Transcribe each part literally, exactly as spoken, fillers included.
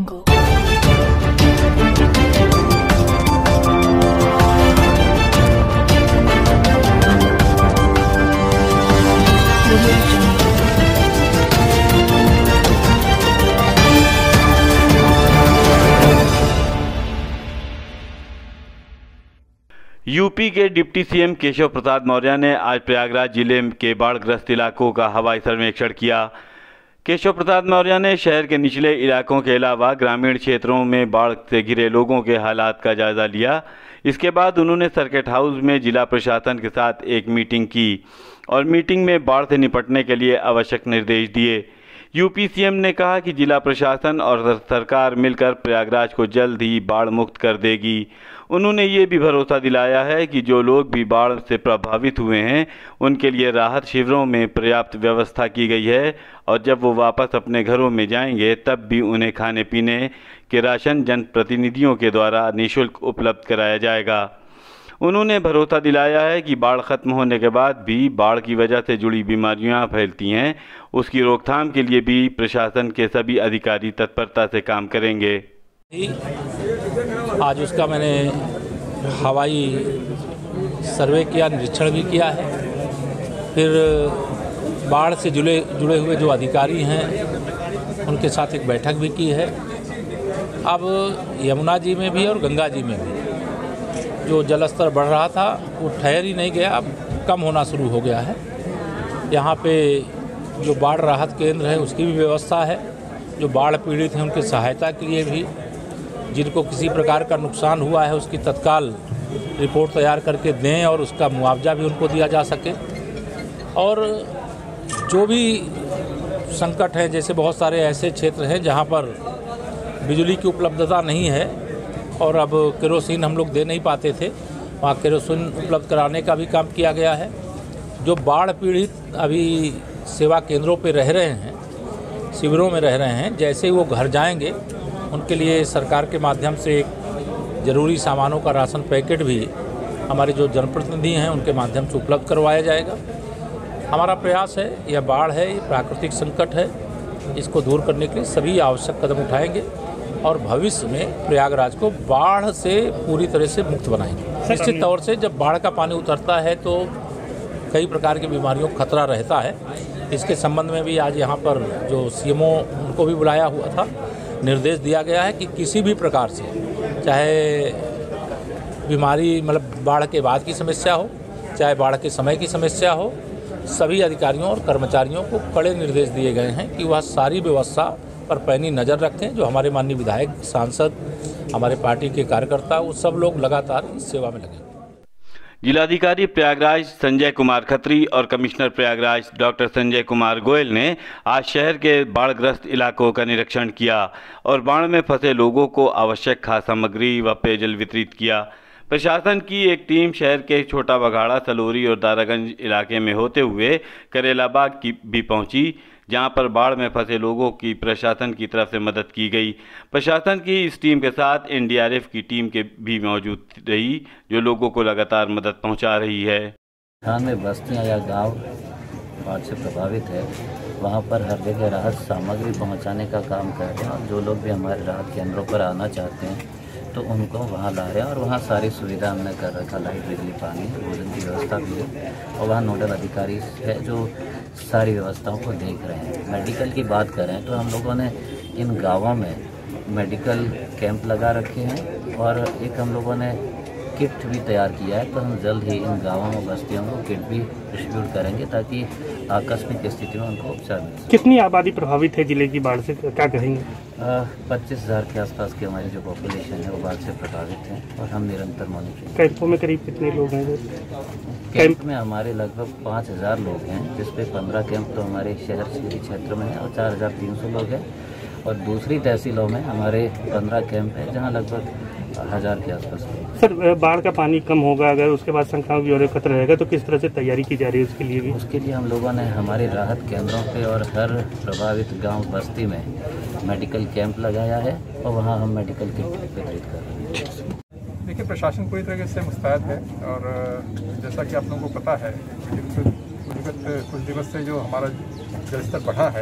UP के deputy CM Keshav Prasad Maurya ने आज प्रयागराज जिले के बाढ़ग्रस्त इलाकों का हवाई सर्वेक्षण किया। केशव प्रसाद मौर्य ने शहर के निचले इलाकों के अलावा ग्रामीण क्षेत्रों में बाढ़ से घिरे लोगों के हालात का जायजा लिया। इसके बाद उन्होंने सर्किट हाउस में जिला प्रशासन के साथ एक मीटिंग की और मीटिंग में बाढ़ से निपटने के लिए आवश्यक निर्देश दिए। यूपी सीएम ने कहा कि जिला प्रशासन और सरकार मिलकर प्रयागराज को जल्द ही बाढ़ मुक्त कर देगी। उन्होंने ये भी भरोसा दिलाया है कि जो लोग भी बाढ़ से प्रभावित हुए हैं उनके लिए राहत शिविरों में पर्याप्त व्यवस्था की गई है और जब वो वापस अपने घरों में जाएंगे तब भी उन्हें खाने पीने के राशन जनप्रतिनिधियों के द्वारा निःशुल्क उपलब्ध कराया जाएगा। उन्होंने भरोसा दिलाया है कि बाढ़ खत्म होने के बाद भी बाढ़ की वजह से जुड़ी बीमारियां फैलती हैं, उसकी रोकथाम के लिए भी प्रशासन के सभी अधिकारी तत्परता से काम करेंगे। आज उसका मैंने हवाई सर्वे किया, निरीक्षण भी किया है। फिर बाढ़ से जुड़े जुड़े हुए जो अधिकारी हैं उनके साथ एक बैठक भी की है। अब यमुना जी में भी और गंगा जी में भी जो जलस्तर बढ़ रहा था वो ठहर ही नहीं गया, अब कम होना शुरू हो गया है। यहाँ पे जो बाढ़ राहत केंद्र है उसकी भी व्यवस्था है। जो बाढ़ पीड़ित हैं उनकी सहायता के लिए भी, जिनको किसी प्रकार का नुकसान हुआ है उसकी तत्काल रिपोर्ट तैयार करके दें और उसका मुआवजा भी उनको दिया जा सके। और जो भी संकट है, जैसे बहुत सारे ऐसे क्षेत्र हैं जहाँ पर बिजली की उपलब्धता नहीं है और अब केरोसिन हम लोग दे नहीं पाते थे, वहाँ केरोसिन उपलब्ध कराने का भी काम किया गया है। जो बाढ़ पीड़ित अभी सेवा केंद्रों पर रह रहे हैं, शिविरों में रह रहे हैं, जैसे ही वो घर जाएंगे उनके लिए सरकार के माध्यम से एक ज़रूरी सामानों का राशन पैकेट भी हमारे जो जनप्रतिनिधि हैं उनके माध्यम से उपलब्ध करवाया जाएगा। हमारा प्रयास है, यह बाढ़ है, ये प्राकृतिक संकट है, इसको दूर करने के लिए सभी आवश्यक कदम उठाएंगे और भविष्य में प्रयागराज को बाढ़ से पूरी तरह से मुक्त बनाएंगे। निश्चित तौर से जब बाढ़ का पानी उतरता है तो कई प्रकार की बीमारियों का खतरा रहता है। इसके संबंध में भी आज यहाँ पर जो सीएमओ उनको भी बुलाया हुआ था, निर्देश दिया गया है कि किसी भी प्रकार से, चाहे बीमारी मतलब बाढ़ के बाद की समस्या हो, चाहे बाढ़ के समय की समस्या हो, सभी अधिकारियों और कर्मचारियों को कड़े निर्देश दिए गए हैं कि वह सारी व्यवस्था पर पैनी नज़र रखें। जो हमारे माननीय विधायक, सांसद, हमारे पार्टी के कार्यकर्ता, वो सब लोग लगातार इस सेवा में लगे। जिलाधिकारी प्रयागराज संजय कुमार खत्री और कमिश्नर प्रयागराज डॉक्टर संजय कुमार गोयल ने आज शहर के बाढ़ग्रस्त इलाकों का निरीक्षण किया और बाढ़ में फंसे लोगों को आवश्यक खाद्य सामग्री व पेयजल वितरित किया। प्रशासन की एक टीम शहर के छोटा बघाड़ा, सलोरी और दारागंज इलाके में होते हुए करेलाबाग की भी पहुंची, जहां पर बाढ़ में फंसे लोगों की प्रशासन की तरफ से मदद की गई। प्रशासन की इस टीम के साथ एनडीआरएफ की टीम के भी मौजूद रही, जो लोगों को लगातार मदद पहुंचा रही है। स्थान में बस्तियां या गांव बाढ़ से प्रभावित है, वहां पर हर जगह राहत सामग्री पहुंचाने का काम कर रहे हैं और जो लोग भी हमारे राहत केंद्रों पर आना चाहते हैं तो उनको वहाँ ला रहे हैं और वहाँ सारी सुविधा हमने कर रखा, लाइट, बिजली, पानी, भोजन की व्यवस्था भी है और वहाँ नोडल अधिकारी है जो सारी व्यवस्थाओं को देख रहे हैं। मेडिकल की बात करें तो हम लोगों ने इन गांवों में मेडिकल कैंप लगा रखे हैं और एक हम लोगों ने किट भी तैयार किया है, तो हम जल्द ही इन गांवों में बस्तियों को किट भी डिस्ट्रीब्यूट करेंगे ताकि आकस्मिक स्थिति में उनको उपचार मिल सके। कितनी आबादी प्रभावित है जिले की बाढ़ से, क्या कहेंगे? पच्चीस हज़ार के आसपास की हमारी जो पॉपुलेशन है वो बाढ़ से प्रभावित है और हम निरंतर मॉनिटरिंग। कैंपों में करीब कितने लोग हैं? कैंप में हमारे लगभग पाँच हज़ार लोग हैं, जिसपे पंद्रह कैंप तो हमारे शहर शहरी क्षेत्र में है और चार हज़ार तीन सौ लोग हैं और दूसरी तहसीलों में हमारे पंद्रह कैंप है जहाँ लगभग हज़ार के आसपास। सर, बाढ़ का पानी कम होगा, अगर उसके बाद संक्रमण भी और खतरा रहेगा तो किस तरह से तैयारी की जा रही है उसके लिए भी? उसके लिए हम लोगों ने हमारे राहत केंद्रों पे और हर प्रभावित गांव बस्ती में मेडिकल कैंप लगाया है और वहां हम मेडिकल किट वितरित कर रहे हैं। देखिए, प्रशासन पूरी तरीके से मुस्तैद है और जैसा कि आप लोगों को पता है, विगत कुछ दिवस से जो हमारा जलस्तर बढ़ा है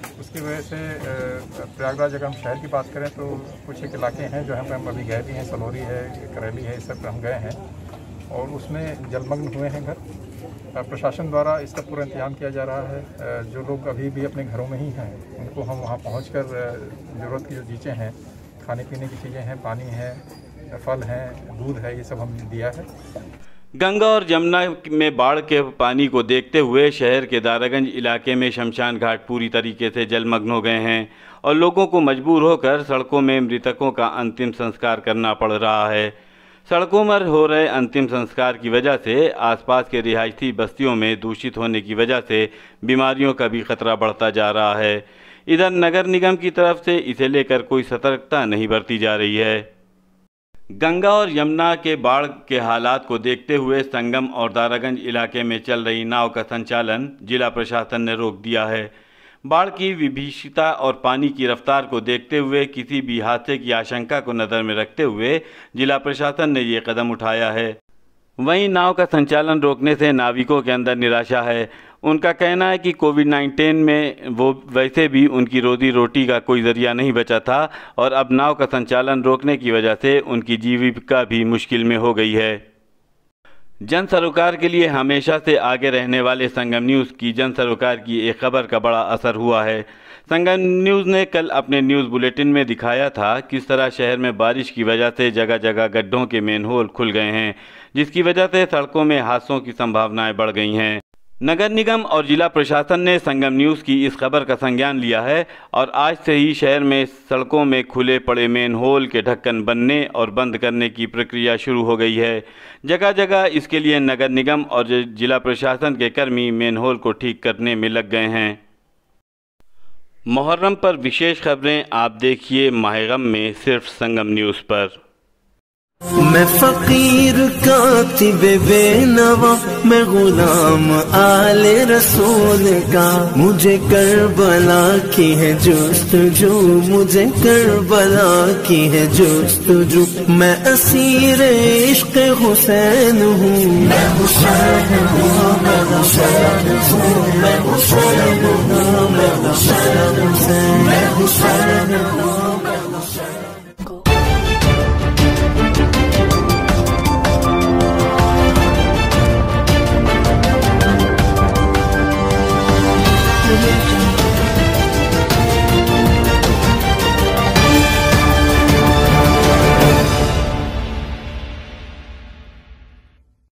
उसकी वजह से प्रयागराज अगर हम शहर की बात करें तो कुछ एक इलाके हैं जो हम अभी गए भी हैं, सलोरी है, करेली है, इस सब पर हम गए हैं और उसमें जलमग्न हुए हैं घर। प्रशासन द्वारा इसका पूरा इंतजाम किया जा रहा है। जो लोग अभी भी अपने घरों में ही हैं उनको हम वहाँ पहुँचकर ज़रूरत की जो चीज़ें हैं, खाने पीने की चीज़ें हैं, पानी है, फल हैं, दूध है, ये सब हमने दिया है। गंगा और यमुना में बाढ़ के पानी को देखते हुए शहर के दारागंज इलाके में शमशान घाट पूरी तरीके से जलमग्न हो गए हैं और लोगों को मजबूर होकर सड़कों में मृतकों का अंतिम संस्कार करना पड़ रहा है। सड़कों पर हो रहे अंतिम संस्कार की वजह से आसपास के रिहायशी बस्तियों में दूषित होने की वजह से बीमारियों का भी खतरा बढ़ता जा रहा है। इधर नगर निगम की तरफ से इसे लेकर कोई सतर्कता नहीं बरती जा रही है। गंगा और यमुना के बाढ़ के हालात को देखते हुए संगम और दारागंज इलाके में चल रही नाव का संचालन जिला प्रशासन ने रोक दिया है। बाढ़ की विभीषिका और पानी की रफ्तार को देखते हुए किसी भी हादसे की आशंका को नज़र में रखते हुए जिला प्रशासन ने ये कदम उठाया है। वहीं नाव का संचालन रोकने से नाविकों के अंदर निराशा है। उनका कहना है कि कोविड नाइन्टीन में वो वैसे भी उनकी रोजी रोटी का कोई ज़रिया नहीं बचा था और अब नाव का संचालन रोकने की वजह से उनकी जीविका भी मुश्किल में हो गई है। जन सरोकार के लिए हमेशा से आगे रहने वाले संगम न्यूज़ की जन सरोकार की एक खबर का बड़ा असर हुआ है। संगम न्यूज़ ने कल अपने न्यूज़ बुलेटिन में दिखाया था किस तरह शहर में बारिश की वजह से जगह जगह गड्ढों के मेनहोल खुल गए हैं, जिसकी वजह से सड़कों में हादसों की संभावनाएं बढ़ गई हैं। नगर निगम और जिला प्रशासन ने संगम न्यूज़ की इस खबर का संज्ञान लिया है और आज से ही शहर में सड़कों में खुले पड़े मेन होल के ढक्कन बनने और बंद करने की प्रक्रिया शुरू हो गई है। जगह जगह इसके लिए नगर निगम और जिला प्रशासन के कर्मी मेन होल को ठीक करने में लग गए हैं। मुहर्रम पर विशेष खबरें आप देखिए माह गम में सिर्फ संगम न्यूज़ पर। मैं फकीर कातिब बेनवा, मैं गुलाम आले रसूल का, मुझे करबला की है जुस्तजू, मुझे करबला की है जुस्तजू। मैं असीर इश्क हुसैन हूँ, मैं हुसैन हूँ, मैं हुसैन हूँ, मैं हुसैन हूँ, मैं हुसैन हूँ, मैं हुसैन हूँ।